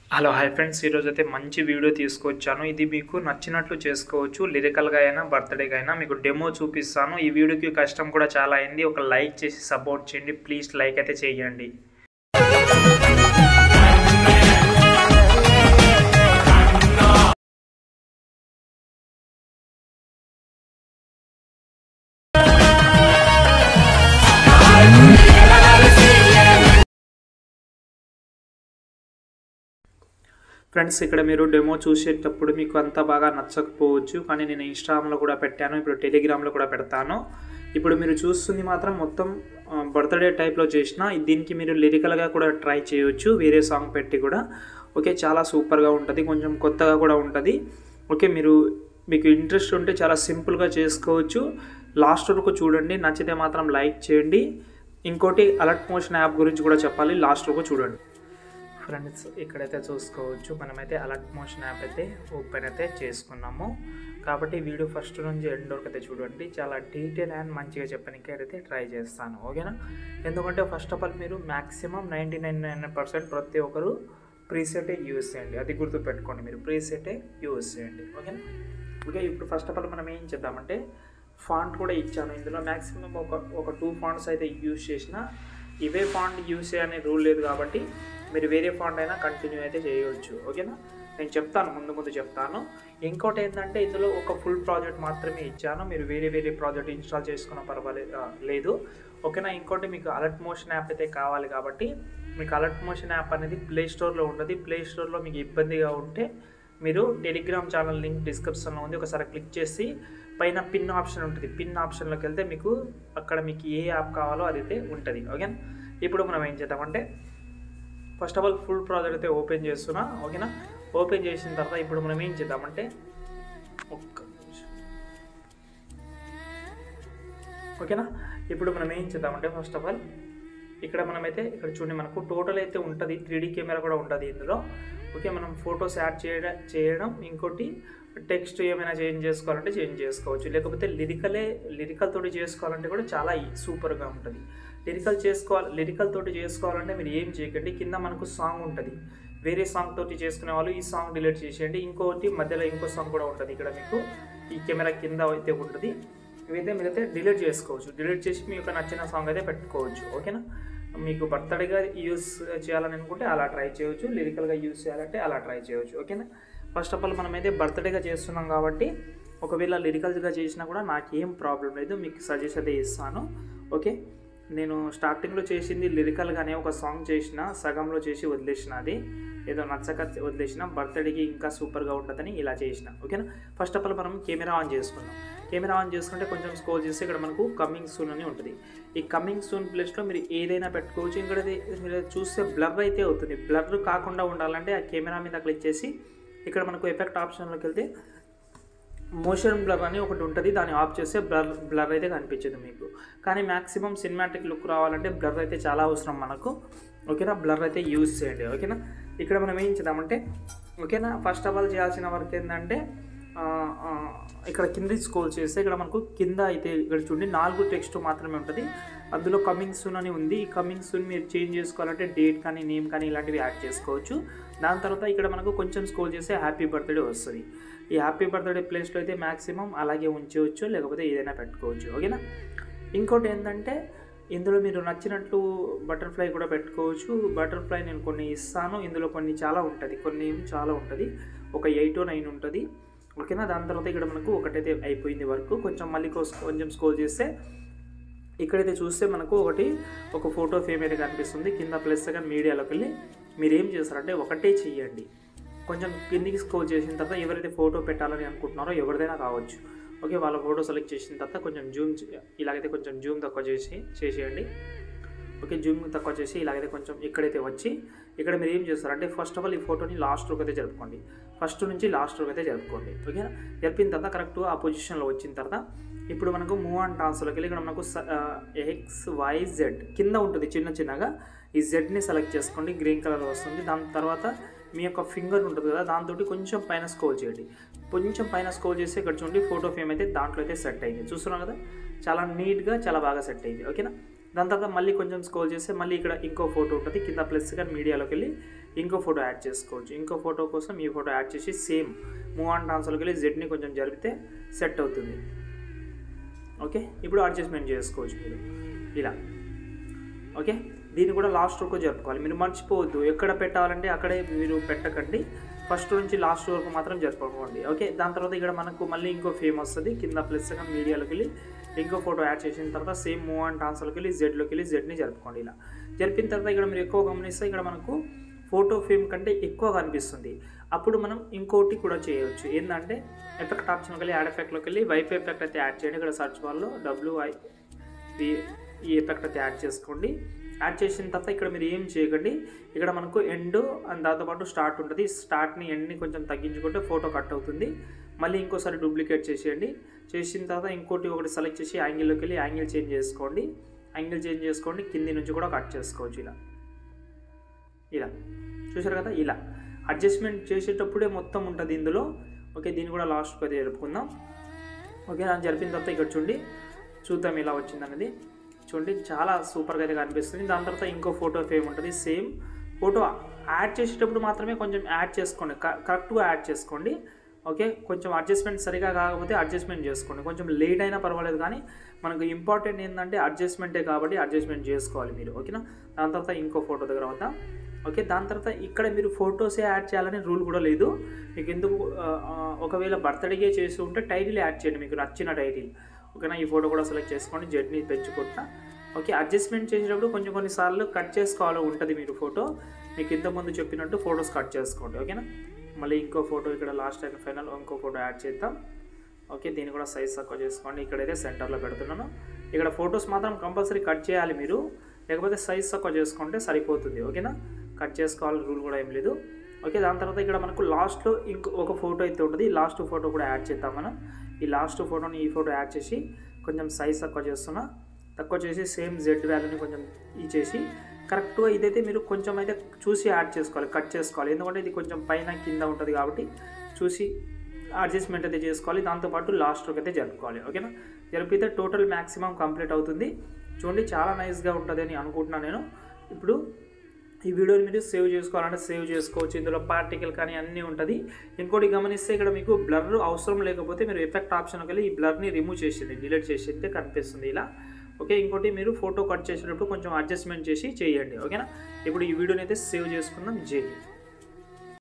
Hello hi friends, ఈరోజు అయితే మంచి వీడియో తీసుకొచ్చాను. ఇది మీకు నచ్చినట్లు చేసుకోవచ్చు. లిరికల్గా అయినా బర్త్డేగా అయినా మీకు డెమో చూపిస్తాను. ఈ వీడియోకి కష్టం కూడా చాలా అయింది. ఒక లైక్ చేసి సపోర్ట్ చేయండి ప్లీజ్. లైక్ అయితే చేయండి. ఫ్రెండ్స్, ఇక్కడ మీరు డెమో చూసేటప్పుడు మీకు అంత బాగా నచ్చకపోవచ్చు, కానీ నేను ఇన్స్టాగ్రామ్లో కూడా పెట్టాను, ఇప్పుడు టెలిగ్రామ్లో కూడా పెడతాను. ఇప్పుడు మీరు చూస్తుంది మాత్రం మొత్తం బర్త్డే టైప్లో చేసిన. దీనికి మీరు లిరికల్గా కూడా ట్రై చేయొచ్చు, వేరే సాంగ్ పెట్టి కూడా. ఓకే, చాలా సూపర్గా ఉంటుంది, కొంచెం కొత్తగా కూడా ఉంటుంది. ఓకే, మీకు ఇంట్రెస్ట్ ఉంటే చాలా సింపుల్గా చేసుకోవచ్చు. లాస్ట్ వరకు చూడండి, నచ్చితే మాత్రం లైక్ చేయండి. ఇంకోటి అలర్ట్ మోషన్ యాప్ గురించి కూడా చెప్పాలి, లాస్ట్ వరకు చూడండి. ఫ్రెండ్స్, ఇక్కడైతే చూసుకోవచ్చు, మనమైతే అలర్ట్ మోషన్ యాప్ అయితే ఓపెన్ అయితే చేసుకున్నాము. కాబట్టి వీడియో ఫస్ట్ నుంచి ఎండ్ వరకు అయితే చూడండి. చాలా డీటెయిల్ అండ్ మంచిగా చెప్పడానికి అయితే ట్రై చేస్తాను. ఓకేనా? ఎందుకంటే ఫస్ట్ ఆఫ్ ఆల్ మీరు మ్యాక్సిమం 99% ప్రతి ఒక్కరు ప్రీసెటే యూజ్ చేయండి. అది గుర్తుపెట్టుకోండి, మీరు ప్రీసెటే యూజ్ చేయండి. ఓకేనా? ఓకే, ఇప్పుడు ఫస్ట్ ఆఫ్ ఆల్ మనం ఏం చేద్దామంటే ఫాంట్ కూడా ఇచ్చాను. ఇందులో మ్యాక్సిమం ఒక 2 ఫాంట్స్ అయితే యూజ్ చేసిన. ఇవే ఫాంట్ యూజ్ చేయనే రూల్ లేదు కాబట్టి మీరు వేరే ఫాంట్ అయినా కంటిన్యూ అయితే చేయవచ్చు. ఓకేనా? నేను చెప్తాను, ముందు చెప్తాను. ఇంకోటి ఏంటంటే ఇందులో ఒక ఫుల్ ప్రాజెక్ట్ మాత్రమే ఇచ్చాను, మీరు వేరే ప్రాజెక్ట్ ఇన్స్టాల్ చేసుకున్న పర్వాలేదు. ఓకేనా? ఇంకోటి మీకు అలర్ట్ మోషన్ యాప్ అయితే కావాలి కాబట్టి మీకు అలర్ట్ మోషన్ యాప్ అనేది ప్లే స్టోర్లో ఉంటుంది. ప్లే స్టోర్లో మీకు ఇబ్బందిగా ఉంటే మీరు టెలిగ్రామ్ ఛానల్ లింక్ డిస్క్రిప్షన్లో ఉంది, ఒకసారి క్లిక్ చేసి పైన పిన్ ఆప్షన్ ఉంటుంది. పిన్ ఆప్షన్లోకి వెళ్తే మీకు అక్కడ మీకు ఏ యాప్ కావాలో అది అయితే ఉంటుంది. ఓకేనా? ఇప్పుడు మనం ఏం చేద్దామంటే first of all full project అయితే ఓపెన్ చేస్తున్నా. ఓకేనా? ఓపెన్ చేసిన తర్వాత ఇప్పుడు మనం ఏం చేద్దామంటే ఓకేనా, ఇప్పుడు మనం ఏం చేద్దామంటే ఫస్ట్ ఆఫ్ ఆల్ ఇక్కడ చూడండి, మనకు టోటల్ అయితే ఉంటుంది, 3D కెమెరా కూడా ఉంటుంది ఇందులో. ఓకే, మనం ఫొటోస్ యాడ్ చేయడం ఇంకోటి టెక్స్ట్ ఏమైనా చేంజ్ చేసుకోవాలంటే చేంజ్ చేసుకోవచ్చు, లేకపోతే లిరికల్ తోటి చేసుకోవాలంటే కూడా చాలా సూపర్గా ఉంటుంది. లిరికల్ తోటి చేసుకోవాలంటే మీరు ఏం చేయకండి, కింద మనకు సాంగ్ ఉంటుంది, వేరే సాంగ్ తోటి చేసుకునే వాళ్ళు ఈ సాంగ్ డిలీట్ చేసేయండి. ఇంకోటి మధ్యలో ఇంకో సాంగ్ కూడా ఉంటుంది, ఇక్కడ మీకు ఈ కెమెరా కింద అయితే ఉంటుంది. ఇవైతే మీరైతే డిలీట్ చేసుకోవచ్చు, డిలీట్ చేసి మీకు నచ్చిన సాంగ్ అయితే పెట్టుకోవచ్చు. ఓకేనా? మీకు బర్త్డేగా యూస్ చేయాలని అనుకుంటే అలా ట్రై చేయవచ్చు, లిరికల్గా యూస్ చేయాలంటే అలా ట్రై చేయవచ్చు. ఓకేనా? ఫస్ట్ ఆఫ్ ఆల్ మనమైతే బర్త్డేగా చేస్తున్నాం కాబట్టి ఒకవేళ లిరికల్గా చేసినా కూడా నాకేం ప్రాబ్లం లేదు, మీకు సజెస్ట్ అయితే ఇస్తాను. ఓకే, నేను స్టార్టింగ్లో చేసింది లిరికల్గానే ఒక సాంగ్ చేసిన, సగంలో చేసి వదిలేసిన, అది ఏదో నచ్చక వదిలేసిన. బర్త్డేకి ఇంకా సూపర్గా ఉంటుందని ఇలా చేసిన. ఓకేనా? ఫస్ట్ ఆఫ్ ఆల్ మనం కెమెరా ఆన్ చేసుకున్నాం. కెమెరా ఆన్ చేసుకుంటే కొంచెం స్క్రోల్ చేస్తే ఇక్కడ మనకు కమింగ్ సూన్ అని ఉంటుంది. ఈ కమింగ్ సూన్ ప్లేస్లో మీరు ఏదైనా పెట్టుకోవచ్చు. ఇక్కడ మీరు చూస్తే బ్లర్ అయితే అవుతుంది. బ్లర్ కాకుండా ఉండాలంటే ఆ కెమెరా మీద క్లిక్ చేసి ఇక్కడ మనకు ఎఫెక్ట్ ఆప్షన్లోకి వెళ్తే మోషన్ బ్లర్ అని ఒకటి ఉంటుంది, దాన్ని ఆఫ్ చేస్తే బ్లర్ అయితే కనిపించదు మీకు. కానీ మ్యాక్సిమం సినిమాటిక్ లుక్ రావాలంటే బ్లర్ అయితే చాలా అవసరం మనకు. ఓకేనా? బ్లర్ అయితే యూజ్ చేయండి. ఓకేనా? ఇక్కడ మనం ఏం చేద్దామంటే ఓకేనా, ఫస్ట్ ఆఫ్ ఆల్ చేయాల్సిన వర్క్ ఏంటంటే ఇక్కడ కింద స్క్రోల్ చేస్తే ఇక్కడ మనకు కింద అయితే ఇక్కడ చూడండి 4 టెక్స్ట్ మాత్రమే ఉంటుంది. అందులో కమింగ్ సూన్ అని ఉంది. ఈ కమింగ్ సూన్ మీరు చేంజ్ చేసుకోవాలంటే డేట్ కానీ నేమ్ కానీ ఇలాంటివి యాడ్ చేసుకోవచ్చు. దాని తర్వాత ఇక్కడ మనకు కొంచెం స్క్రోల్ చేస్తే హ్యాపీ బర్త్డే వస్తుంది. ఈ హ్యాపీ బర్త్డే ప్లేస్లో అయితే మ్యాక్సిమం అలాగే ఉంచవచ్చు, లేకపోతే ఏదైనా పెట్టుకోవచ్చు. ఓకేనా? ఇంకోటి ఏంటంటే ఇందులో మీరు నచ్చినట్లు బటర్ఫ్లై కూడా పెట్టుకోవచ్చు. బటర్ఫ్లై నేను కొన్ని ఇస్తాను, ఇందులో కొన్ని చాలా ఉంటుంది, ఒక 8 or 9 ఉంటుంది. ఓకేనా? దాని తర్వాత ఇక్కడ మనకు ఒకటైతే అయిపోయింది వర్క్. కొంచెం స్క్రోల్ చేస్తే ఇక్కడైతే చూస్తే మనకు ఒక ఫోటో ఫ్రేమ్ అయితే కనిపిస్తుంది. కింద ప్లస్ సెకండ్ మీడియాలోకి వెళ్ళి మీరు ఏం చేస్తారంటే ఒకటే చెయ్యండి. కొంచెం కిందికి స్క్రోల్ చేసిన తర్వాత ఎవరైతే ఫోటో పెట్టాలని అనుకుంటున్నారో ఎవరిదైనా కావచ్చు. ఓకే, వాళ్ళ ఫోటో సెలెక్ట్ చేసిన తర్వాత కొంచెం ఇలాగైతే కొంచెం జూమ్ తక్కువ చేసేయండి. ఓకే, జూమ్ తక్కువ చేసి ఇలాగైతే కొంచెం ఇక్కడైతే వచ్చి ఇక్కడ మీరు ఏం చేస్తారంటే ఫస్ట్ ఆఫ్ ఆల్ ఈ ఫోటోని లాస్ట్ వరకు అయితే జరుపుకోండి. ఫస్ట్ నుంచి లాస్ట్ వరకు అయితే జరుపుకోండి. ఓకేనా? జరిపిన తర్వాత కరెక్ట్గా ఆ పొజిషన్లో వచ్చిన తర్వాత ఇప్పుడు మనకు మూవ్ అండ్ టాన్స్లోకి వెళ్ళి ఇక్కడ మనకు XYZ కింద ఉంటుంది చిన్నగా. ఈ జెడ్ని సెలెక్ట్ చేసుకోండి, గ్రీన్ కలర్ వస్తుంది. దాని తర్వాత మీ యొక్క ఫింగర్ ఉంటుంది కదా, దాంతో కొంచెం పైన స్క్రోల్ చేయండి. కొంచెం పైన స్క్రోల్ చేసి ఇక్కడ చూడండి ఫోటో ఫ్రేమ్ అయితే దాంట్లో అయితే సెట్ అయింది. చూస్తున్నాం కదా, చాలా నీట్గా చాలా బాగా సెట్ అయింది. ఓకేనా? దాని తర్వాత మళ్ళీ కొంచెం స్క్రోల్ చేస్తే మళ్ళీ ఇక్కడ ఇంకో ఫోటో ఉంటుంది, కింద ప్లస్ కానీ మీడియాలోకి వెళ్ళి ఇంకో ఫోటో యాడ్ చేసుకోవచ్చు. ఇంకో ఫోటో కోసం ఈ ఫోటో యాడ్ చేసి సేమ్ మూవ్ అండ్ ట్రాన్స్ఫర్కి వెళ్ళి జెడ్ని కొంచెం జరిపితే సెట్ అవుతుంది. ఓకే, ఇప్పుడు అడ్జస్ట్మెంట్ చేసుకోవచ్చు మీరు ఇలా. ఓకే, దీన్ని కూడా లాస్ట్ వరకు జరుపుకోవాలి. మీరు మర్చిపోవద్దు, ఎక్కడ పెట్టాలంటే అక్కడే మీరు పెట్టకండి, ఫస్ట్ నుంచి లాస్ట్ వరకు మాత్రం జరుపుకోండి. ఓకే, దాని తర్వాత ఇక్కడ మనకు మళ్ళీ ఇంకో ఫేమ్ వస్తుంది. కింద ప్లస్ మీడియాలోకి వెళ్ళి ఇంకో ఫోటో యాడ్ చేసిన తర్వాత సేమ్ మూవ్ అండ్ ట్రాన్స్ఫర్కి వెళ్ళి జెడ్లోకి వెళ్ళి జెడ్ని జరుపుకోండి. ఇలా జరిపిన తర్వాత ఇక్కడ మీరు ఎక్కువ గమనిస్తే ఇక్కడ మనకు ఫోటో ఫ్రేమ్ కంటే ఎక్కువ కనిపిస్తుంది. అప్పుడు మనం ఇంకోటి కూడా చేయవచ్చు. ఏంటంటే ఎఫెక్ట్ ఆప్షన్కి వెళ్ళి యాడ్ ఎఫెక్ట్లోకి వెళ్ళి వైఫై ఎఫెక్ట్ అయితే యాడ్ చేయండి. ఇక్కడ సర్చ్ బార్లో ఈ ఎఫెక్ట్ అయితే యాడ్ చేసుకోండి. యాడ్ చేసిన తర్వాత ఇక్కడ మీరు ఏం చేయకండి, ఇక్కడ మనకు ఎండ్ అండ్ దాంతోపాటు స్టార్ట్ ఉంటుంది. స్టార్ట్ని ఎండ్ని కొంచెం తగ్గించుకుంటే ఫోటో కట్ అవుతుంది. మళ్ళీ ఇంకోసారి డూప్లికేట్ చేసేయండి. చేసిన తర్వాత ఇంకోటి ఒకటి సెలెక్ట్ చేసి యాంగిల్లోకి వెళ్ళి యాంగిల్ చేంజ్ చేసుకోండి. యాంగిల్ చేంజ్ చేసుకోండి, కింది నుంచి కూడా కట్ చేసుకోవచ్చు. ఇలా చూసారు కదా. ఇలా అడ్జస్ట్మెంట్ చేసేటప్పుడే మొత్తం ఉంటుంది ఇందులో. ఓకే, దీన్ని కూడా లాస్ట్కి అయితే జరుపుకుందాం. ఓకే, దాన్ని జరిపిన తర్వాత ఇక్కడ చూద్దాం ఎలా వచ్చింది అనేది. చూడండి, చాలా సూపర్గా అయితే కనిపిస్తుంది. దాని తర్వాత ఇంకో ఫోటో ఫ్రేమ్ ఉంటుంది. సేమ్ ఫోటో యాడ్ చేసేటప్పుడు మాత్రమే కొంచెం యాడ్ చేసుకోండి, కరెక్ట్గా యాడ్ చేసుకోండి. ఓకే, కొంచెం అడ్జస్ట్మెంట్ సరిగా కాకపోతే అడ్జస్ట్మెంట్ చేసుకోండి. కొంచెం లేట్ అయినా పర్వాలేదు, కానీ మనకు ఇంపార్టెంట్ ఏంటంటే అడ్జస్ట్మెంటే కాబట్టి అడ్జస్ట్మెంట్ చేసుకోవాలి మీరు. ఓకేనా, దాని తర్వాత ఇంకో ఫోటో దగ్గర అవుతాం. ఓకే, దాని తర్వాత ఇక్కడ మీరు ఫొటోసే యాడ్ చేయాలని రూల్ కూడా లేదు మీకు. ఎందుకు, ఒకవేళ బర్త్డేకే చేసి ఉంటే టైటిల్ యాడ్ చేయండి, మీకు నచ్చిన టైటిల్. ఓకేనా, ఈ ఫోటో కూడా సెలెక్ట్ చేసుకోండి, జెడ్ని పెంచుకుంటా. ఓకే, అడ్జస్ట్మెంట్ చేసేటప్పుడు కొన్నిసార్లు కట్ చేసుకోవాలి ఉంటుంది మీరు ఫోటో. మీకు ఇంతకుముందు చెప్పినట్టు ఫొటోస్ కట్ చేసుకోండి. ఓకేనా, మళ్ళీ ఇంకో ఫోటో ఇక్కడ లాస్ట్ అండ్ ఫైనల్ ఇంకో ఫోటో యాడ్ చేద్దాం. ఓకే, దీన్ని కూడా సైజ్ తక్కువ చేసుకోండి. ఇక్కడైతే సెంటర్లో పెడుతున్నాను. ఇక్కడ ఫొటోస్ మాత్రం కంపల్సరీ కట్ చేయాలి మీరు, లేకపోతే సైజ్ తక్కువ చేసుకుంటే సరిపోతుంది. ఓకేనా, కట్ చేసుకోవాలి రూల్ కూడా ఏం లేదు. ఓకే, దాని తర్వాత ఇక్కడ మనకు లాస్ట్లో ఒక ఫోటో అయితే ఉంటుంది. లాస్ట్ ఫోటో కూడా యాడ్ చేద్దాం మనం. ఈ లాస్ట్ ఫోటోని ఈ ఫోటో యాడ్ చేసి కొంచెం సైజ్ తక్కువ చేసి సేమ్ జెడ్ వాల్యూని కొంచెం ఇచ్చేసి కరెక్ట్గా ఇదైతే మీరు కొంచెం అయితే చూసి యాడ్ చేసుకోవాలి, కట్ చేసుకోవాలి. ఎందుకంటే ఇది కొంచెం పైన కింద ఉంటుంది కాబట్టి చూసి అడ్జస్ట్మెంట్ అయితే చేసుకోవాలి. దాంతోపాటు లాస్ట్లోకి అయితే జరుపుకోవాలి. ఓకేనా, జరిపితే టోటల్ మ్యాక్సిమం కంప్లీట్ అవుతుంది. చూడండి, చాలా నైస్గా ఉంటుంది అని అనుకుంటున్నాను నేను. ఇప్పుడు ఈ వీడియోని మీరు సేవ్ చేసుకోవాలంటే సేవ్ చేసుకోవచ్చు. ఇందులో పార్టికల్ కానీ అన్నీ ఉంటుంది. ఇంకోటి గమనిస్తే ఇక్కడ మీకు బ్లర్ అవసరం లేకపోతే మీరు ఎఫెక్ట్ ఆప్షన్కి వెళ్ళి ఈ బ్లర్ని రిమూవ్ చేసేది, డిలీట్ చేసేస్తే కనిపిస్తుంది ఇలా. ఓకే, ఇంకోటి మీరు ఫోటో కట్ చేసేటప్పుడు కొంచెం అడ్జస్ట్మెంట్ చేసి చేయండి. ఓకేనా, ఇప్పుడు ఈ వీడియోని అయితే సేవ్ చేసుకుందాం. జై హింద్.